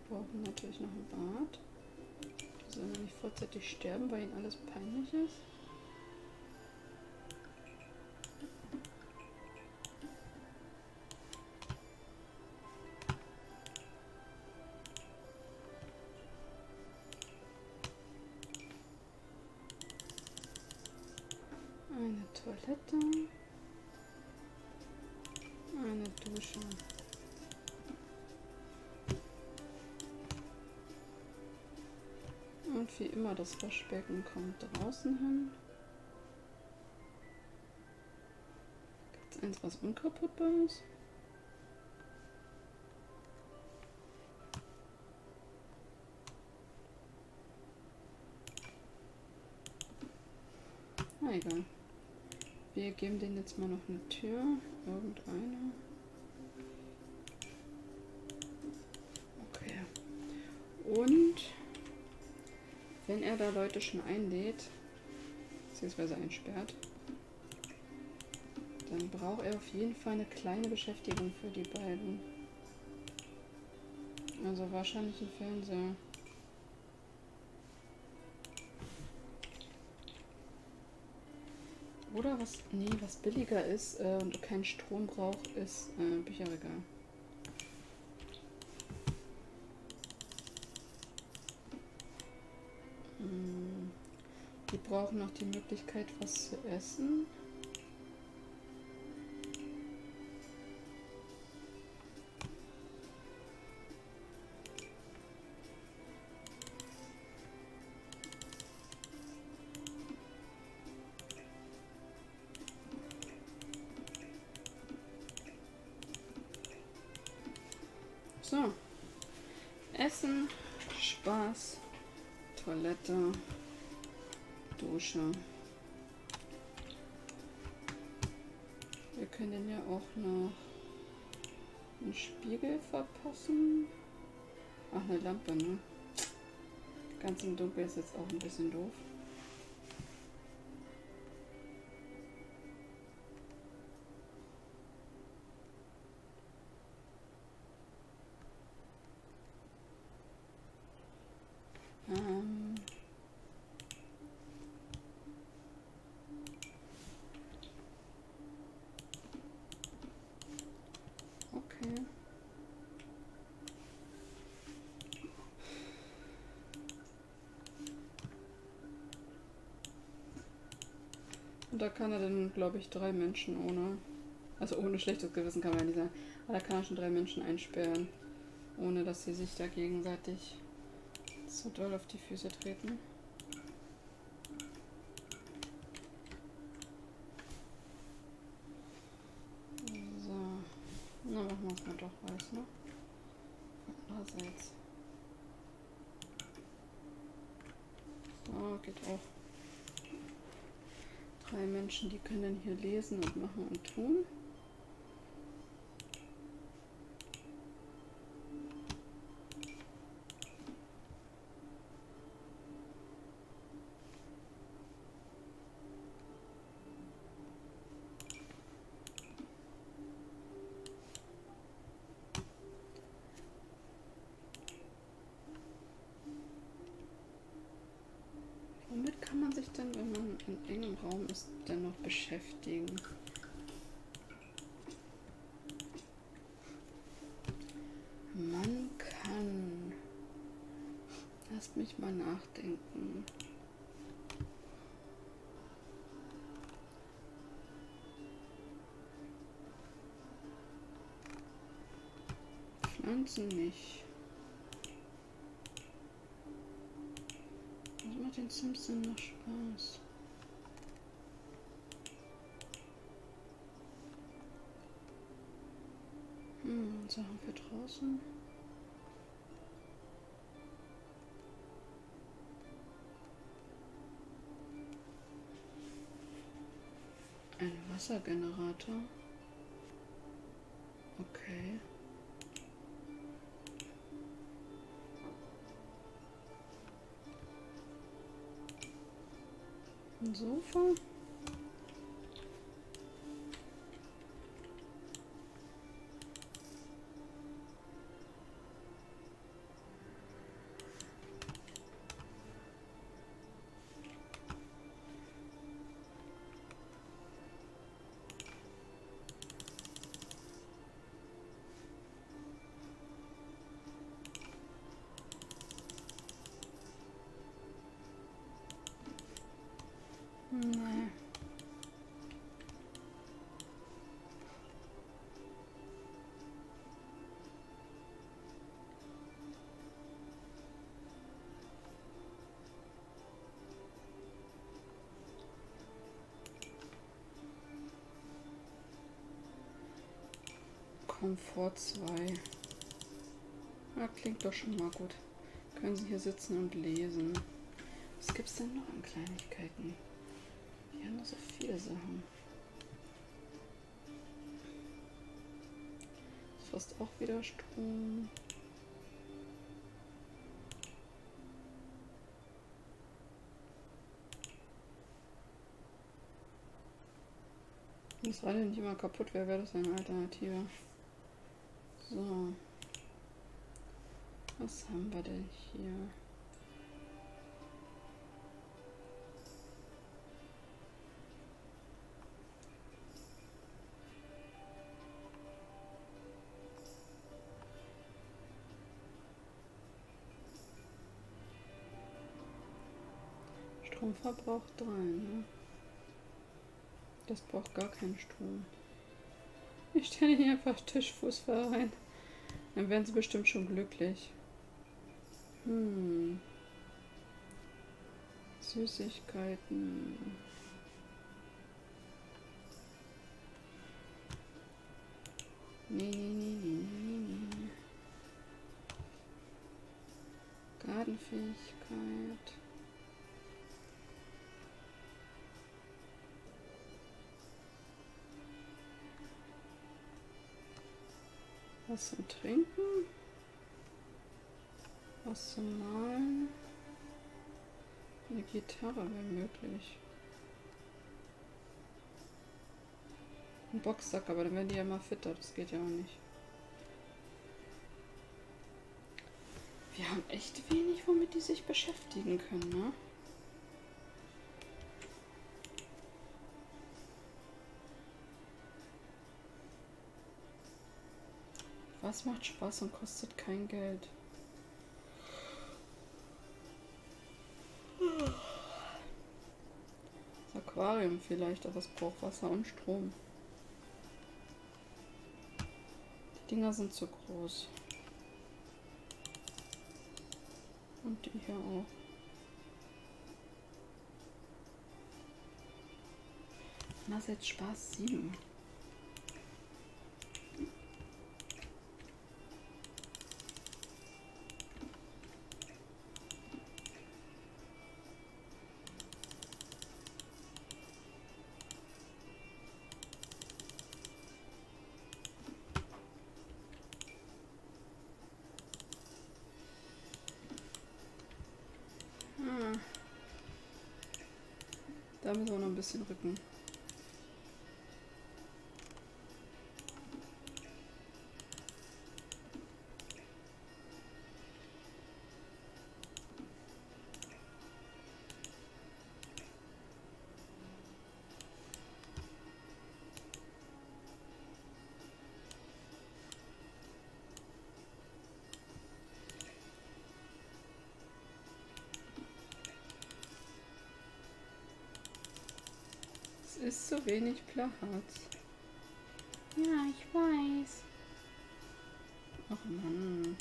brauchen natürlich noch ein Bad. Die sollen nicht vorzeitig sterben, weil ihnen alles peinlich ist. Eine Toilette. Eine Dusche. Und wie immer, das Waschbecken kommt draußen hin. Gibt es eins, was unkaputtbar ist? Na egal. Wir geben denen jetzt mal noch eine Tür. Irgendeine. Okay. Und wenn er da Leute schon einlädt, beziehungsweise einsperrt, dann braucht er auf jeden Fall eine kleine Beschäftigung für die beiden. Also wahrscheinlich ein Fernseher. Oder was, nee, was billiger ist und keinen Strom braucht, ist Bücherregal. Die brauchen noch die Möglichkeit, was zu essen. So, Essen, Spaß, Toilette, Dusche. Wir können ja auch noch einen Spiegel verpassen. Ach, eine Lampe, ne? Ganz im Dunkeln ist jetzt auch ein bisschen doof. Okay. Und da kann er dann, glaube ich, 3 Menschen ohne, also ohne schlechtes Gewissen kann man ja nicht sagen, aber da kann er schon 3 Menschen einsperren, ohne dass sie sich da gegenseitig so doll auf die Füße treten. So, na machen wir es mal doch weiß, ne? Andererseits. So, geht auch. 3 Menschen, die können hier lesen und machen und tun. Womit kann man sich denn, wenn man in engem Raum ist, denn noch beschäftigen? Man kann... Lasst mich mal nachdenken. Pflanzen nicht. Was macht den Simpson noch Spaß? Sachen für draußen. Ein Wassergenerator. Okay. Ein Sofa. Komfort 2. Ja, klingt doch schon mal gut. Können Sie hier sitzen und lesen. Was gibt es denn noch an Kleinigkeiten? Wir haben noch so viele Sachen. Das frisst auch wieder Strom. Wenn das Radio nicht immer kaputt wäre, wäre das eine Alternative. So. Was haben wir denn hier? Stromverbrauch 3, ne? Das braucht gar keinen Strom. Ich stelle hier einfach Tischfuß rein. Dann werden sie bestimmt schon glücklich. Süßigkeiten. Nee. Gartenfähigkeit. Was zum Trinken? Was zum Malen? Eine Gitarre wäre möglich. Ein Boxsack, aber dann werden die ja immer fitter. Das geht ja auch nicht. Wir haben echt wenig, womit die sich beschäftigen können, ne? Was macht Spaß und kostet kein Geld? Das Aquarium vielleicht, aber es braucht Wasser und Strom. Die Dinger sind zu groß. Und die hier auch. Einerseits Spaß 7. Da müssen wir noch ein bisschen rücken. Ist zu wenig Platz. Ja, ich weiß. Ach Mann.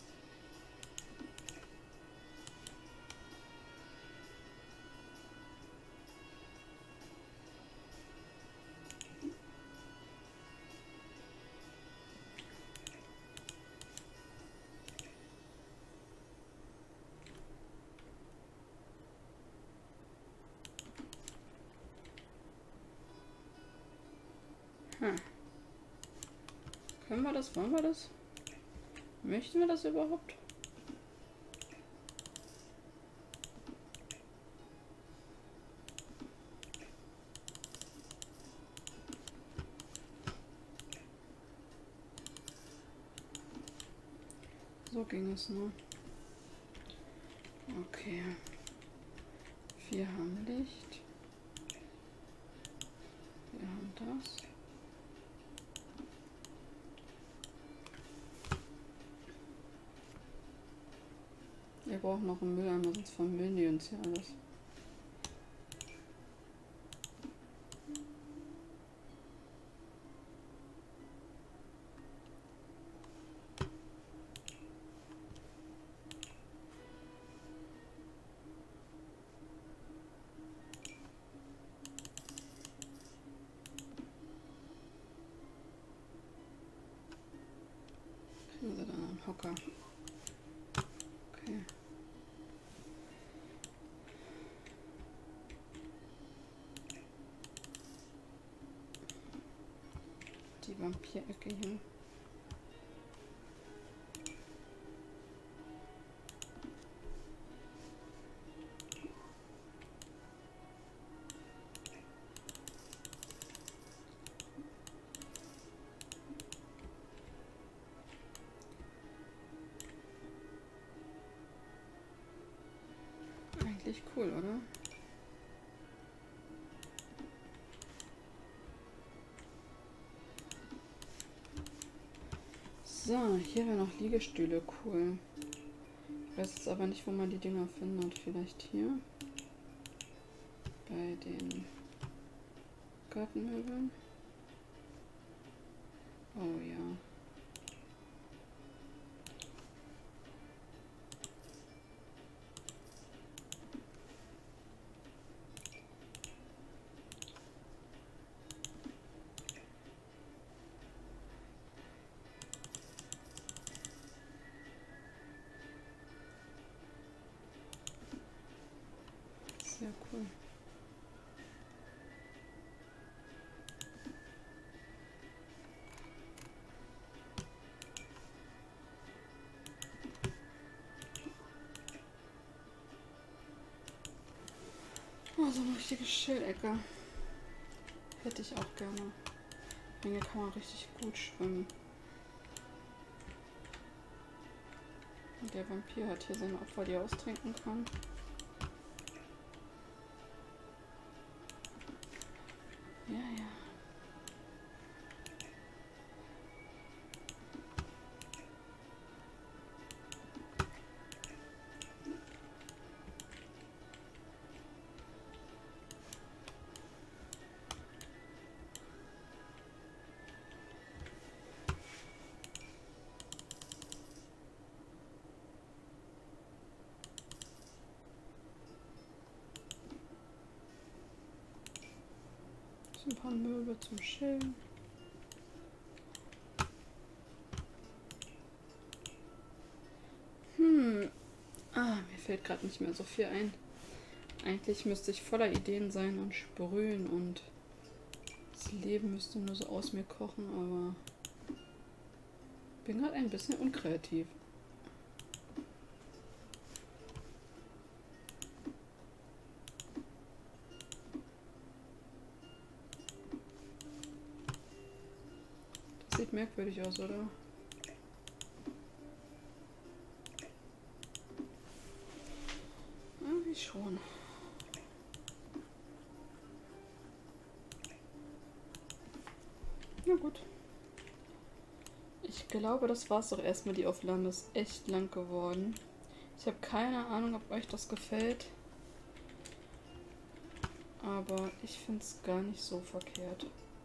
Können wir das? Wollen wir das? Möchten wir das überhaupt? So ging es nur. Okay. 4 haben Licht. Wir haben das. Wir brauchen noch einen Mülleimer, sonst vermüllen die uns hier alles. lecker. Okay. Die Vampirecke hier. Eigentlich cool, oder? So, hier wäre noch Liegestühle, cool. Ich weiß jetzt aber nicht, wo man die Dinger findet. Vielleicht hier? Bei den Gartenmöbeln? Oh ja. Sehr cool. Oh, so eine richtige Schildecke. Hätte ich auch gerne. Hier kann man richtig gut schwimmen. Und der Vampir hat hier seine Opfer, die er austrinken kann. Ja, ja. Ein paar Möbel zum Chillen. Mir fällt gerade nicht mehr so viel ein. Eigentlich müsste ich voller Ideen sein und sprühen und das Leben müsste nur so aus mir kochen, aber bin gerade ein bisschen unkreativ. Das sieht merkwürdig aus, oder? Irgendwie schon. Na gut. Ich glaube, das war's doch erstmal. Die Aufnahme ist echt lang geworden. Ich habe keine Ahnung, ob euch das gefällt. Aber ich finde es gar nicht so verkehrt.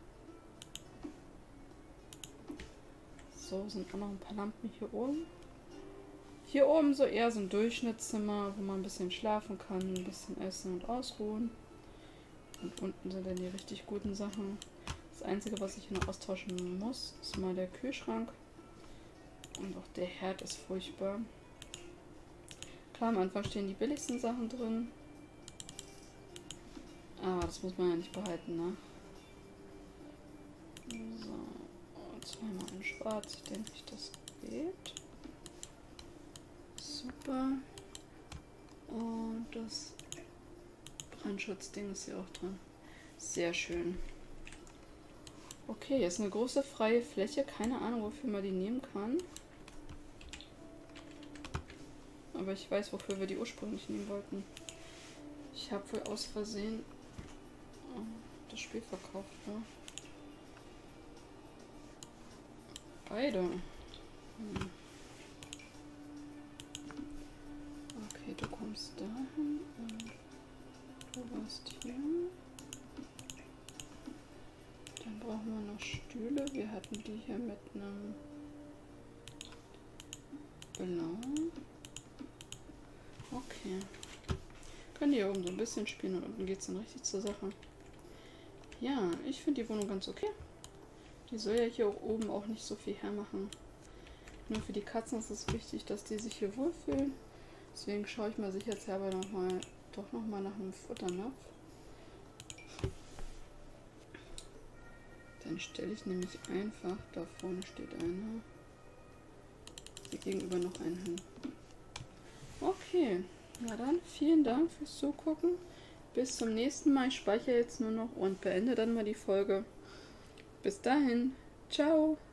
So, sind auch noch ein paar Lampen hier oben. Hier oben so eher so ein Durchschnittszimmer, wo man ein bisschen schlafen kann, ein bisschen essen und ausruhen. Und unten sind dann die richtig guten Sachen. Das Einzige, was ich hier noch austauschen muss, ist mal der Kühlschrank. Und auch der Herd ist furchtbar. Klar, am Anfang stehen die billigsten Sachen drin. Aber das muss man ja nicht behalten, ne? So, und zweimal in Schwarz. Ich denke, das geht. Super. Und das Brandschutzding ist hier auch drin. Sehr schön. Okay, hier ist eine große freie Fläche. Keine Ahnung, wofür man die nehmen kann. Aber ich weiß, wofür wir die ursprünglich nehmen wollten. Ich habe wohl aus Versehen das Spiel verkauft, ne? Beide. Okay, du kommst dahin und du warst hier. Dann brauchen wir noch Stühle. Wir hatten die hier mit einem Blau. Okay. Können die hier oben so ein bisschen spielen und unten geht es dann richtig zur Sache. Ja, ich finde die Wohnung ganz okay. Die soll ja hier oben auch nicht so viel hermachen. Nur für die Katzen ist es wichtig, dass die sich hier wohlfühlen. Deswegen schaue ich mal sicherheitshalber doch nochmal nach einem Futternapf. Dann stelle ich nämlich einfach, da vorne steht einer, hier gegenüber noch einen hin. Okay, na dann, vielen Dank fürs Zugucken. Bis zum nächsten Mal. Ich speichere jetzt nur noch und beende dann mal die Folge. Bis dahin, ciao!